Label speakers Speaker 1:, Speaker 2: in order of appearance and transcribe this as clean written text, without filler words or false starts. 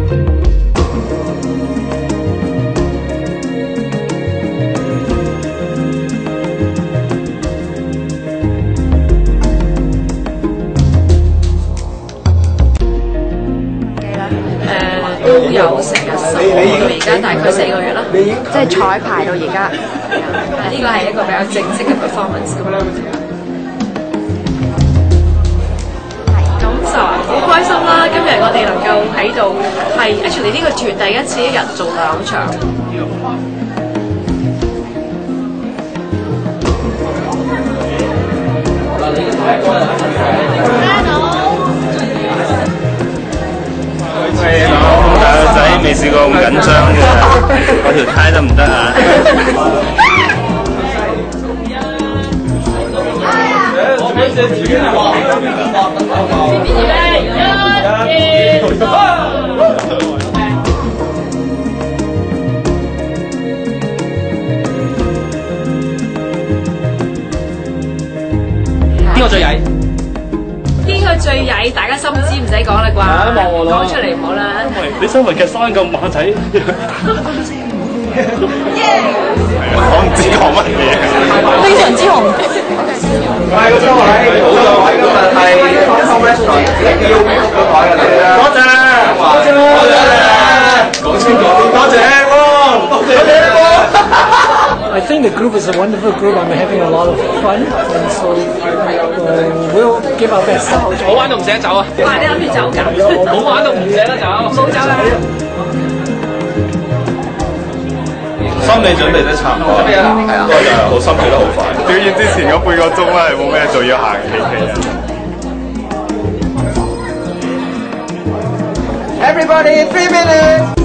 Speaker 1: 都有成日10個月，而家大概4個月啦。
Speaker 2: 即係彩排到而家。
Speaker 1: 呢個係一個比較正式嘅 performance 咁樣。感受好開心啦！今日我哋能夠喺度係 actually 呢個團第一次一日做2場。
Speaker 3: 大個仔未試過咁緊張嘅，嗰條呔得唔得啊？邊個最曳？邊個最曳？大家心知唔使講啦啩？講出嚟唔好啦。你身為嘅生咁馬仔，我唔知講乜嘢。
Speaker 2: 非常之紅。
Speaker 4: 係個張位，好嘅位今日係 Hong Restaurant 自己邀請嗰台嘅你啦。多謝，多謝，講清楚啲，多謝喎，多謝喎。
Speaker 5: I think the group is a wonderful group. I'm having a lot of fun, and so we'll give our best.
Speaker 3: 好玩到唔捨得走啊！
Speaker 1: 哇！你諗住走㗎？
Speaker 3: 好玩到唔捨得走，
Speaker 1: 冇走啦！
Speaker 4: 心理準備得差唔多，係啊，不過就好心跳得好快。
Speaker 6: 表演之前嗰半個鐘咧係冇咩做，要行企企啊。
Speaker 4: Everybody, 3 minutes.